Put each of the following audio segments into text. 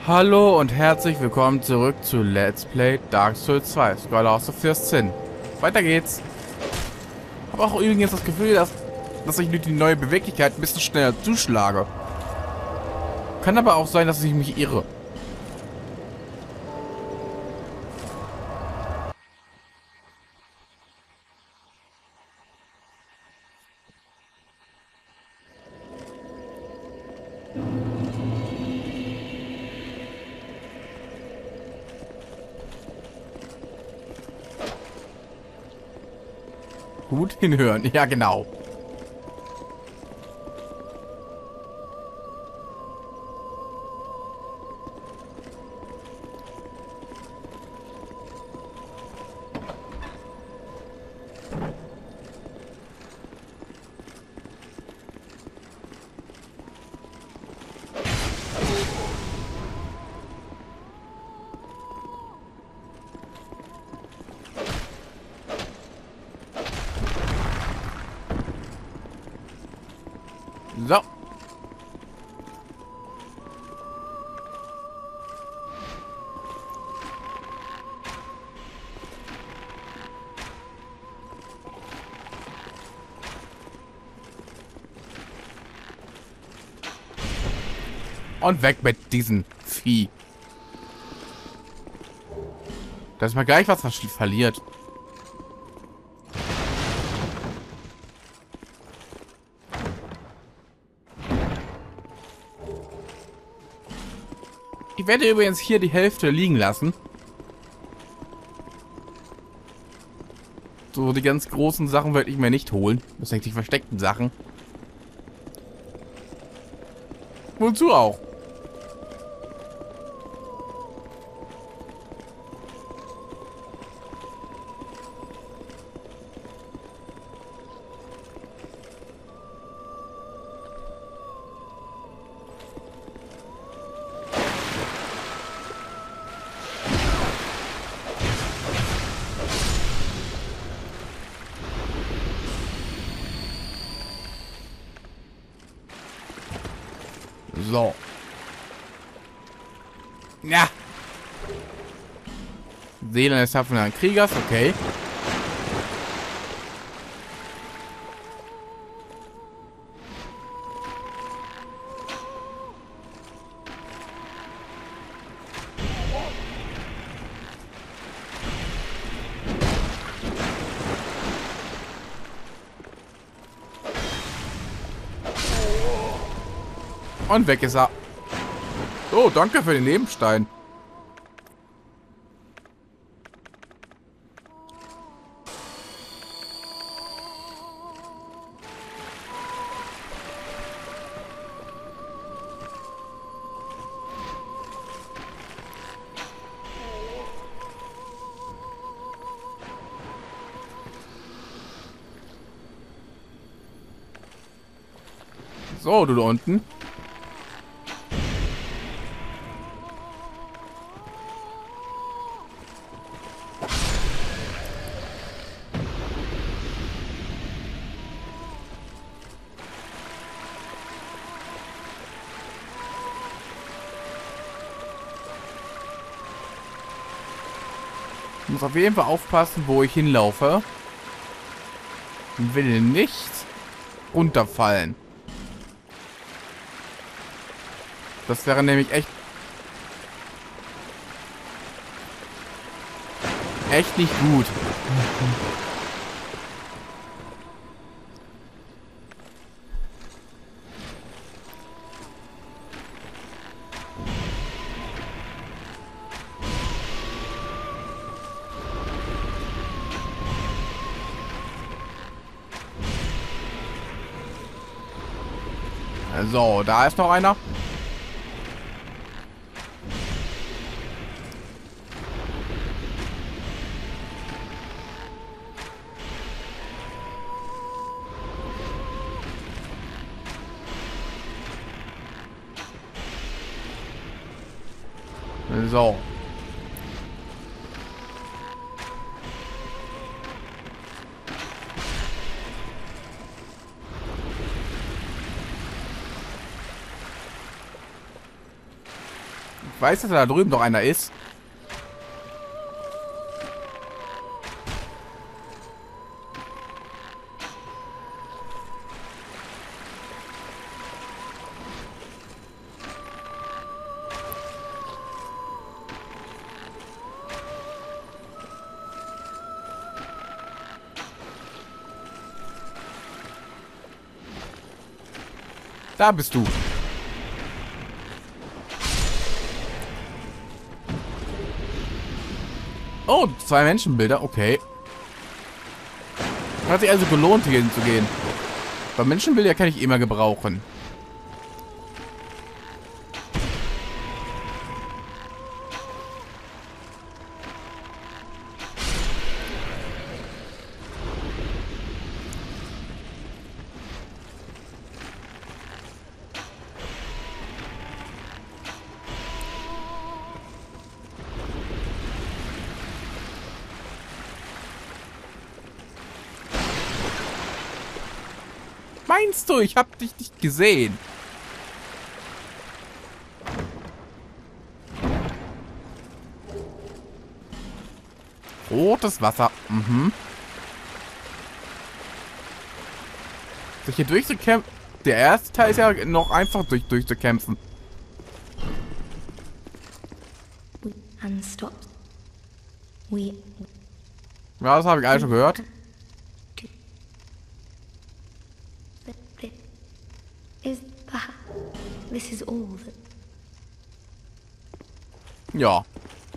Hallo und herzlich willkommen zurück zu Let's Play Dark Souls 2, Scholar of the First Sin. Weiter geht's. Habe auch übrigens das Gefühl, dass ich durch die neue Beweglichkeit ein bisschen schneller zuschlage. Kann aber auch sein, dass ich mich irre. Gut hinhören, ja genau. So. Und weg mit diesem Vieh. Dass man gleich was verliert. Ich werde übrigens hier die Hälfte liegen lassen. So, die ganz großen Sachen werde ich mir nicht holen. Das sind die versteckten Sachen. Wozu auch? So. Ja. Seele eines tapferen Kriegers, okay. Und weg ist er. Oh, danke für den Nebenstein. So, du da unten. Ich muss auf jeden Fall aufpassen, wo ich hinlaufe. Und will nicht runterfallen. Das wäre nämlich echt nicht gut. So, da ist noch einer. So. weiß, dass da drüben doch einer ist. Da bist du. Oh, 2 Menschenbilder, okay. Hat sich also gelohnt, hier hinzugehen. Bei Menschenbilder kann ich immer gebrauchen. Meinst du, ich hab dich nicht gesehen? Rotes Wasser. Mhm. Sich hier durchzukämpfen. Der erste Teil ist ja noch einfach durchzukämpfen. And stopped. We Ja, das habe ich alles schon gehört. is perhaps this is all that Ja.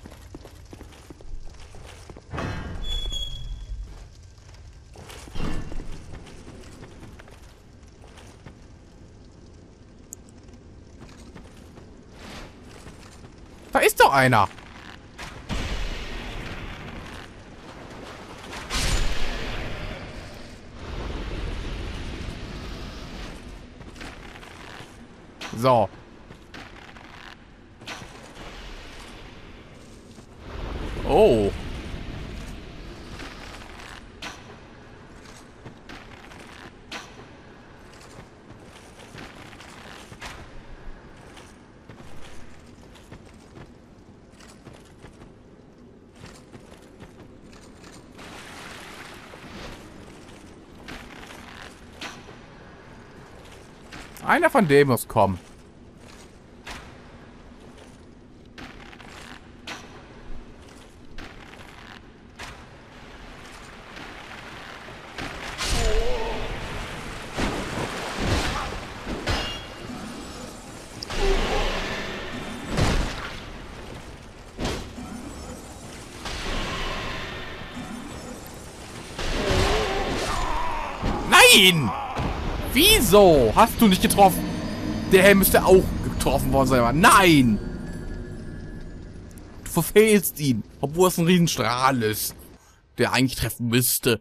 Da ist doch einer. So. Oh. Einer von denen muss kommen. Nein! Wieso? Hast du nicht getroffen? Der Helm müsste auch getroffen worden sein, aber nein! Du verfehlst ihn, obwohl es ein Riesenstrahl ist, der eigentlich treffen müsste.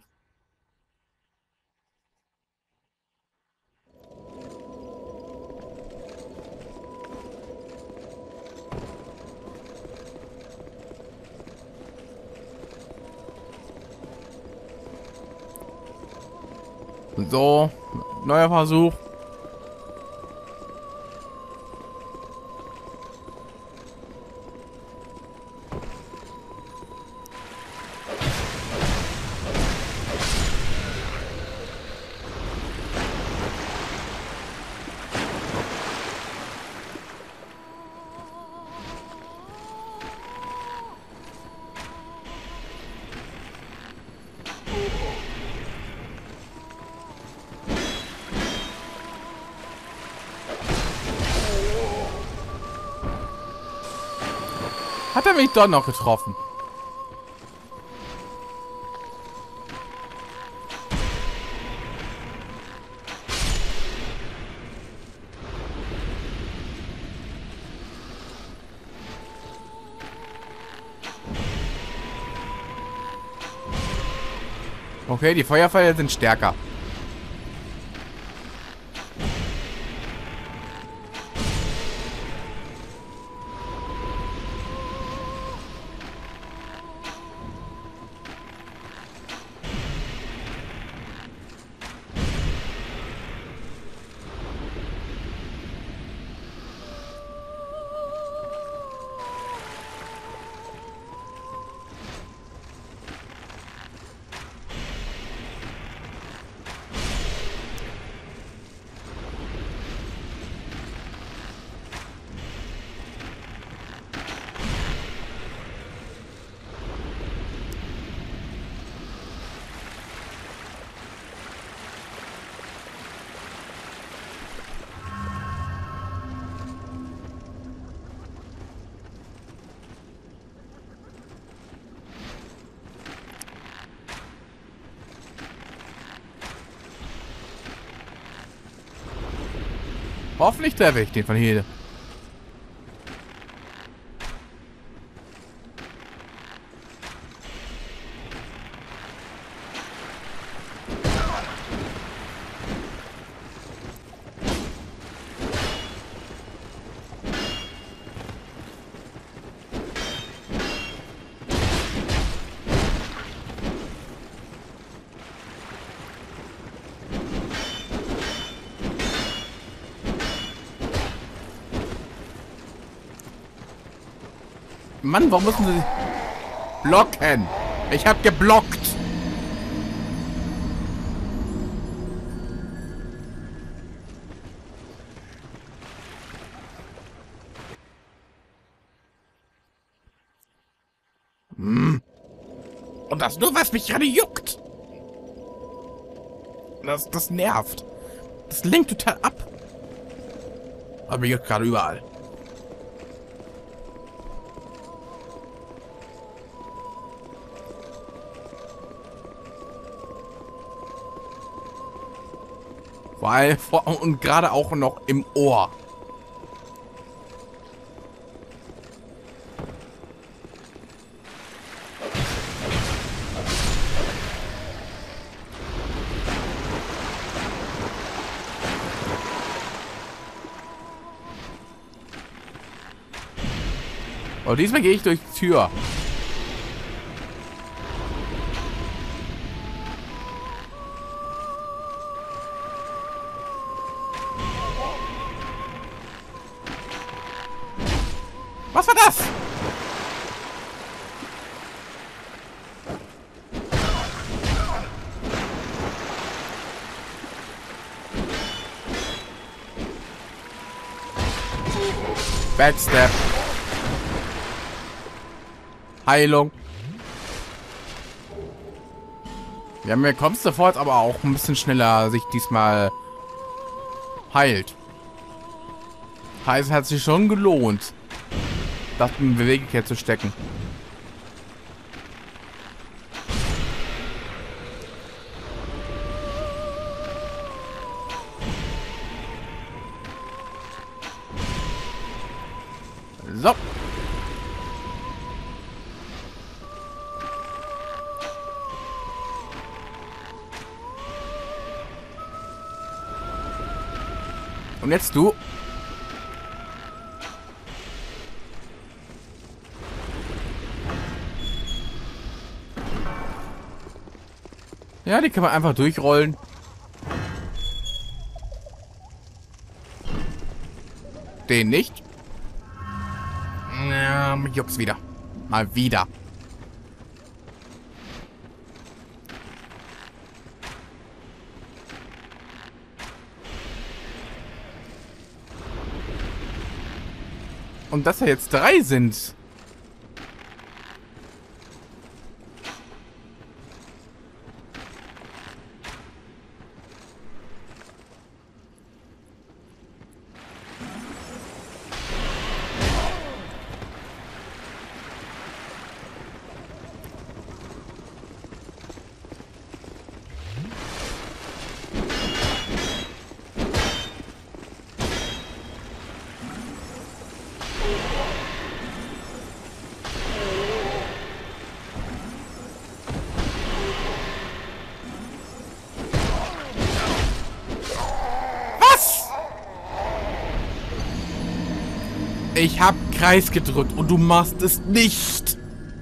So, neuer Versuch. Hat er mich doch noch getroffen? Okay, die Feuerpfeile sind stärker. Hoffentlich treffe ich den von hier. Mann, warum müssen sie blocken? Ich hab geblockt. Und das nur, was mich gerade juckt. Das nervt. Das lenkt total ab. Aber mir juckt gerade überall. Und gerade auch noch im Ohr. Und diesmal gehe ich durch die Tür. Was war das? Backstep. Heilung. Ja, mir kommt es sofort, aber auch ein bisschen schneller sich diesmal heilt. Heißt, es hat sich schon gelohnt, das in Beweglichkeit zu stecken. So. Und jetzt du. Ja, die kann man einfach durchrollen. Den nicht. Ja, mich juckt's wieder. Mal wieder. Und dass da jetzt 3 sind. Ich hab Kreis gedrückt und du machst es nicht.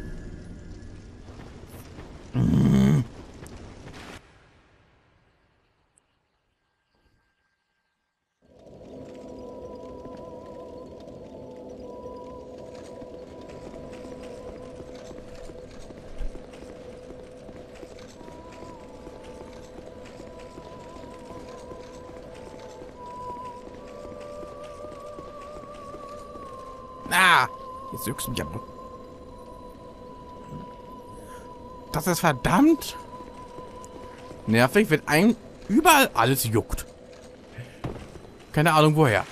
Ah, jetzt juckst du mich aber. Das ist verdammt nervig, wenn einem überall alles juckt. Keine Ahnung woher.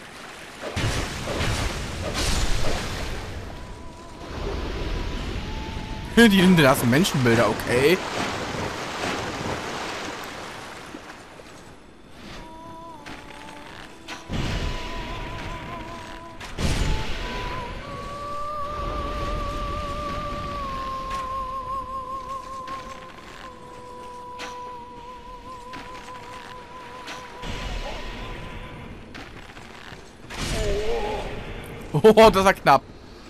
Die hinterlassen Menschenbilder, okay. Oh, das war knapp.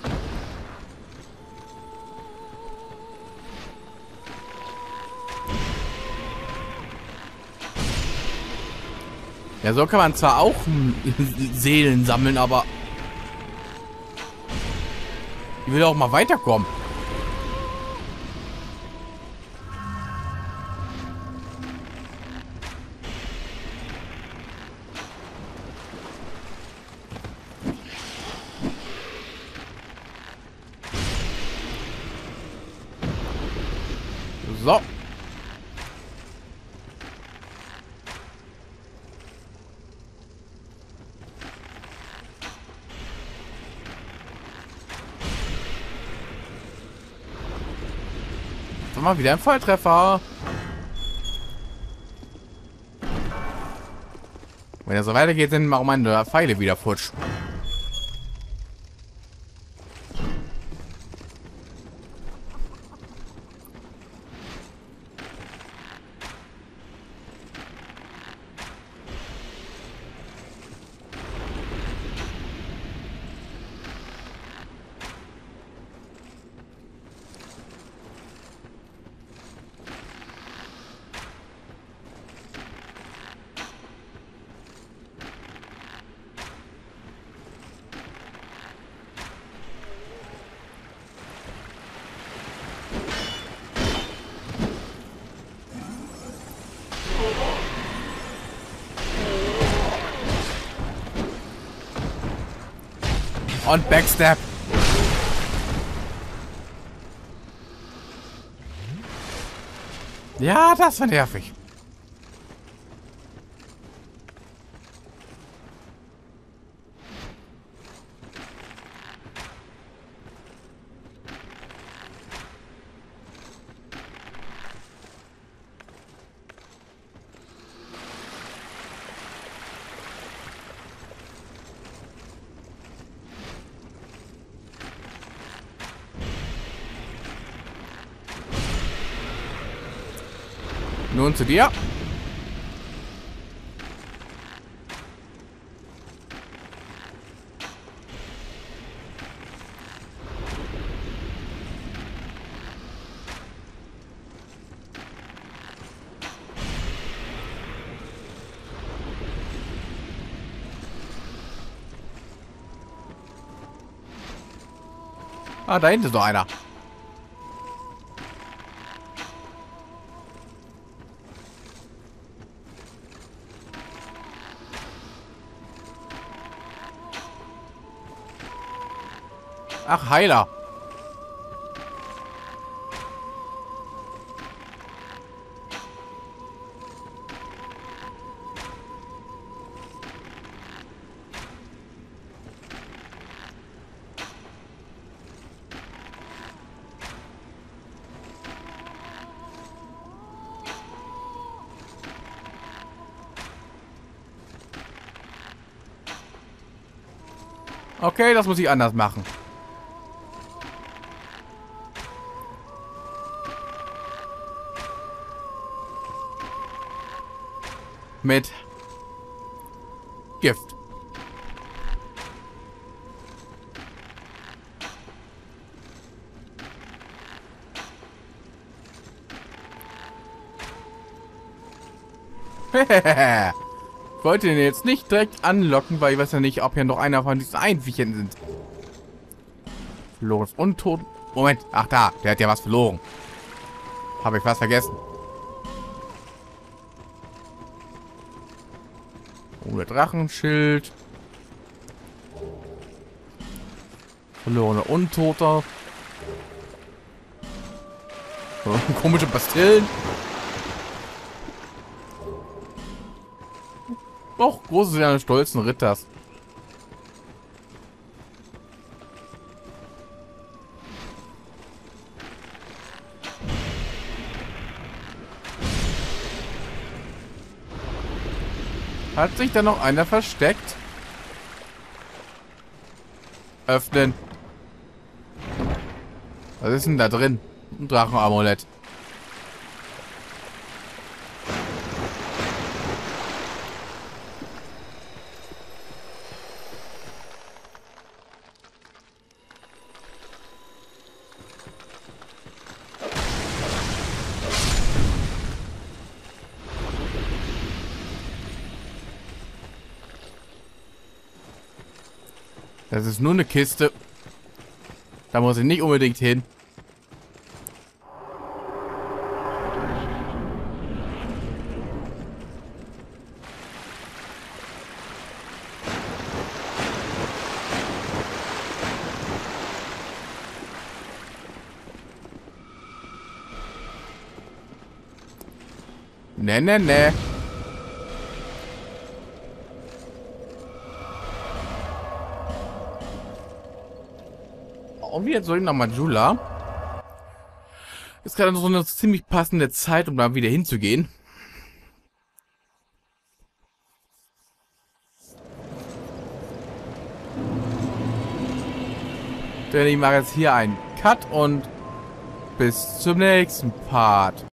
Ja, so kann man zwar auch Seelen sammeln, aber ich will auch mal weiterkommen. So. So, mal wieder ein Volltreffer. Wenn er so weitergeht, sind auch meine Pfeile wieder futsch. Und Backstab. Ja, das war nervig. Nun zu dir. Ah, da hinten ist noch einer. Ach, Heiler. Okay, das muss ich anders machen. Mit Gift. Ich wollte den jetzt nicht direkt anlocken, weil ich weiß ja nicht, ob hier noch einer von diesen Einviechern sind. Verlorenes Untot. Moment. Ach da, der hat ja was verloren. Habe ich was vergessen. Ohne Drachenschild. Verlorene Untoter. Komische Pastillen. Auch große eines stolzen Ritters. Hat sich da noch einer versteckt? Öffnen. Was ist denn da drin? Ein Drachenamulett. Das ist nur eine Kiste. Da muss ich nicht unbedingt hin. Ne. Und wieder zurück nach Majula. Ist gerade so eine ziemlich passende Zeit, um da wieder hinzugehen. Denn ich mache jetzt hier einen Cut und bis zum nächsten Part.